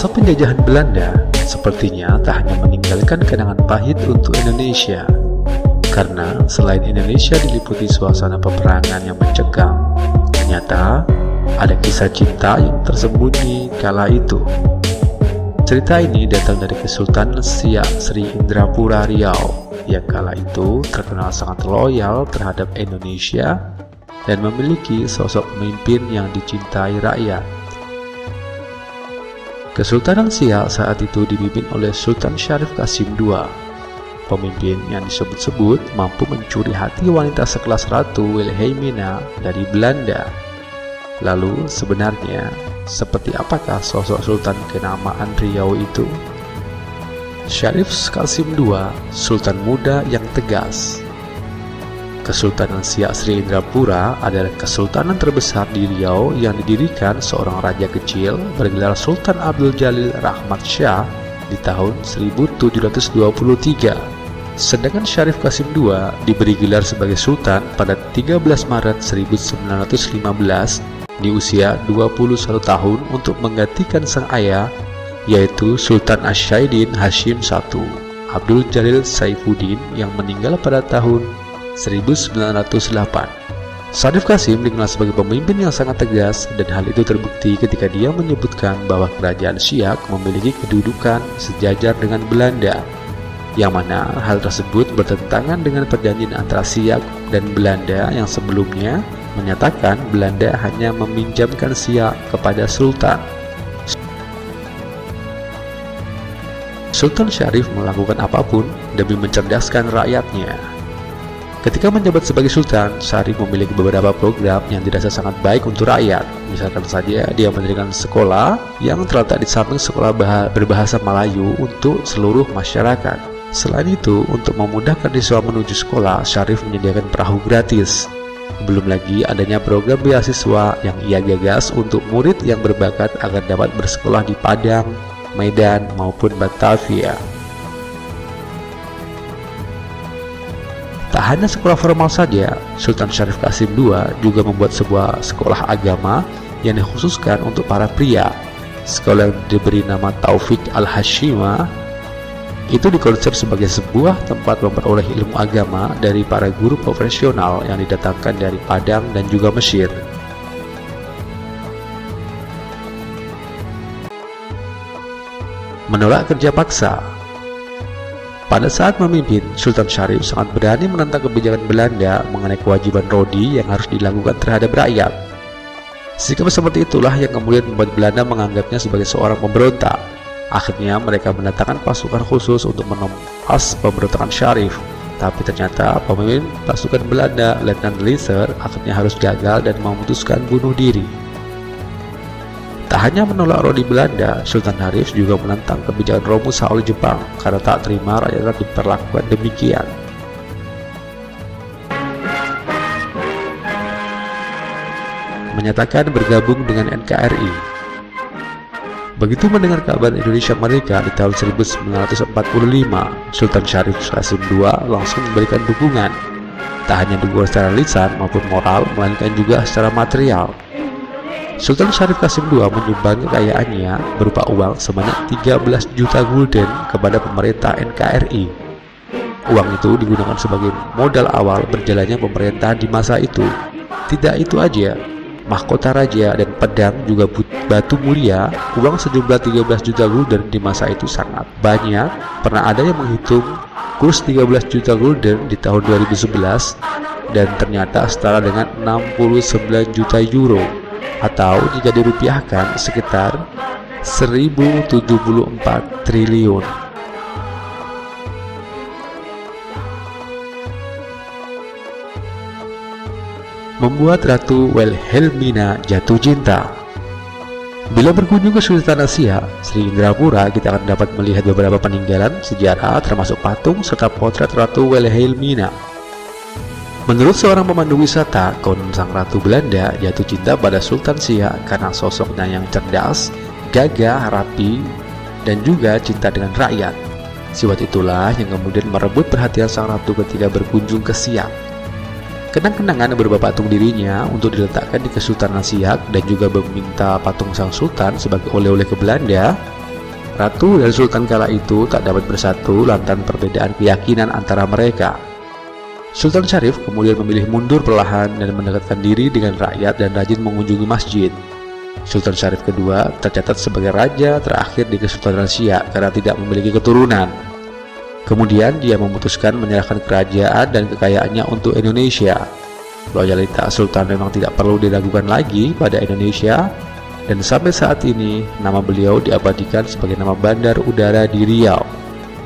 Masa penjajahan Belanda sepertinya tak hanya meninggalkan kenangan pahit untuk Indonesia, karena selain Indonesia diliputi suasana peperangan yang mencekam, ternyata ada kisah cinta yang tersembunyi kala itu. Cerita ini datang dari Kesultanan Siak Sri Indrapura Riau yang kala itu terkenal sangat loyal terhadap Indonesia dan memiliki sosok pemimpin yang dicintai rakyat. Kesultanan Siak saat itu dipimpin oleh Sultan Syarif Qasim II, pemimpin yang disebut-sebut mampu mencuri hati wanita sekelas Ratu Wilhelmina dari Belanda. Lalu sebenarnya seperti apakah sosok Sultan kenamaan Riau itu? Syarif Qasim II, Sultan muda yang tegas. Kesultanan Siak Sri Indrapura adalah kesultanan terbesar di Riau yang didirikan seorang raja kecil bergelar Sultan Abdul Jalil Rahmat Shah di tahun 1723. Sedangkan Syarif Qasim II diberi gelar sebagai Sultan pada 13 Maret 1915 di usia 21 tahun untuk menggantikan sang ayah, yaitu Sultan Asyaidin Hashim I, Abdul Jalil Saifuddin yang meninggal pada tahun 1908. Syarif Qasim dikenal sebagai pemimpin yang sangat tegas, dan hal itu terbukti ketika dia menyebutkan bahwa kerajaan Siak memiliki kedudukan sejajar dengan Belanda, yang mana hal tersebut bertentangan dengan perjanjian antara Siak dan Belanda yang sebelumnya menyatakan Belanda hanya meminjamkan Siak kepada Sultan. Sultan Syarif melakukan apapun demi mencerdaskan rakyatnya. Ketika menjabat sebagai Sultan, Syarif memiliki beberapa program yang dirasa sangat baik untuk rakyat. Misalkan saja dia mendirikan sekolah yang terletak di samping sekolah berbahasa Melayu untuk seluruh masyarakat. Selain itu, untuk memudahkan siswa menuju sekolah, Syarif menyediakan perahu gratis. Belum lagi adanya program beasiswa yang ia gagas untuk murid yang berbakat agar dapat bersekolah di Padang, Medan, maupun Batavia. Tak hanya sekolah formal saja, Sultan Syarif Qasim II juga membuat sebuah sekolah agama yang dikhususkan untuk para pria. Sekolah yang diberi nama Taufik Al-Hashimah itu dikonsep sebagai sebuah tempat memperoleh ilmu agama dari para guru profesional yang didatangkan dari Padang dan juga Mesir. Menolak kerja paksa. Pada saat memimpin, Sultan Syarif sangat berani menentang kebijakan Belanda mengenai kewajiban rodi yang harus dilakukan terhadap rakyat. Sikap seperti itulah yang kemudian membuat Belanda menganggapnya sebagai seorang pemberontak. Akhirnya mereka mendatangkan pasukan khusus untuk menumpas pemberontakan Syarif. Tapi ternyata pemimpin pasukan Belanda, Letnan Leser, akhirnya harus gagal dan memutuskan bunuh diri. Tak hanya menolak rodi Belanda, Sultan Syarif juga menentang kebijakan Romusa oleh Jepang karena tak terima rakyat diperlakukan demikian. Menyatakan bergabung dengan NKRI. Begitu mendengar kabar Indonesia merdeka di tahun 1945, Sultan Syarif Qasim II langsung memberikan dukungan. Tak hanya dukungan secara lisan maupun moral, melainkan juga secara material. Sultan Syarif Qasim II menyumbang kekayaannya berupa uang sebanyak 13 juta gulden kepada pemerintah NKRI. Uang itu digunakan sebagai modal awal berjalannya pemerintahan di masa itu. Tidak itu aja, mahkota raja dan pedang juga batu mulia, uang sejumlah 13 juta gulden di masa itu sangat banyak. Pernah ada yang menghitung kurs 13 juta gulden di tahun 2011 dan ternyata setara dengan 69 juta euro, atau jika dirupiahkan sekitar 1074 triliun. Membuat Ratu Wilhelmina jatuh cinta. Bila berkunjung ke Sultan Asia, Sri Indrapura, kita akan dapat melihat beberapa peninggalan sejarah termasuk patung serta potret Ratu Wilhelmina. Menurut seorang pemandu wisata, konon sang Ratu Belanda jatuh cinta pada Sultan Siak karena sosoknya yang cerdas, gagah, rapi, dan juga cinta dengan rakyat. Sifat itulah yang kemudian merebut perhatian sang ratu ketika berkunjung ke Siak. Kenang-kenangan berupa patung dirinya untuk diletakkan di Kesultanan Siak dan juga meminta patung sang sultan sebagai oleh-oleh ke Belanda Ratu dan Sultan kala itu tak dapat bersatu lantaran perbedaan keyakinan antara mereka. Sultan Syarif kemudian memilih mundur perlahan dan mendekatkan diri dengan rakyat dan rajin mengunjungi masjid. Sultan Syarif kedua tercatat sebagai raja terakhir di Kesultanan Siak karena tidak memiliki keturunan. Kemudian dia memutuskan menyerahkan kerajaan dan kekayaannya untuk Indonesia. Loyalitas Sultan memang tidak perlu diragukan lagi pada Indonesia, dan sampai saat ini nama beliau diabadikan sebagai nama bandar udara di Riau.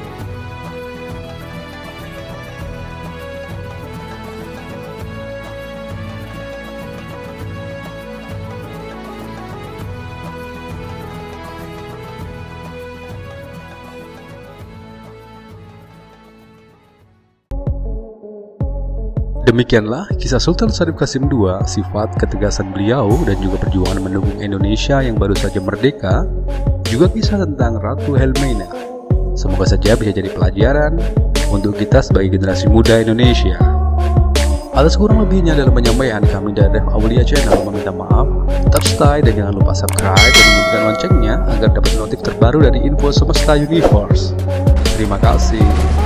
Demikianlah kisah Sultan Syarif Qasim II, sifat ketegasan beliau dan juga perjuangan mendukung Indonesia yang baru saja merdeka, juga kisah tentang Ratu Helmina. Semoga saja bisa jadi pelajaran untuk kita sebagai generasi muda Indonesia. Atas kurang lebihnya dalam penyampaian kami dari Dev Aulia Channel meminta maaf. Tetap stay dan jangan lupa subscribe dan bunyikan loncengnya agar dapat notif terbaru dari info semesta universe. Terima kasih.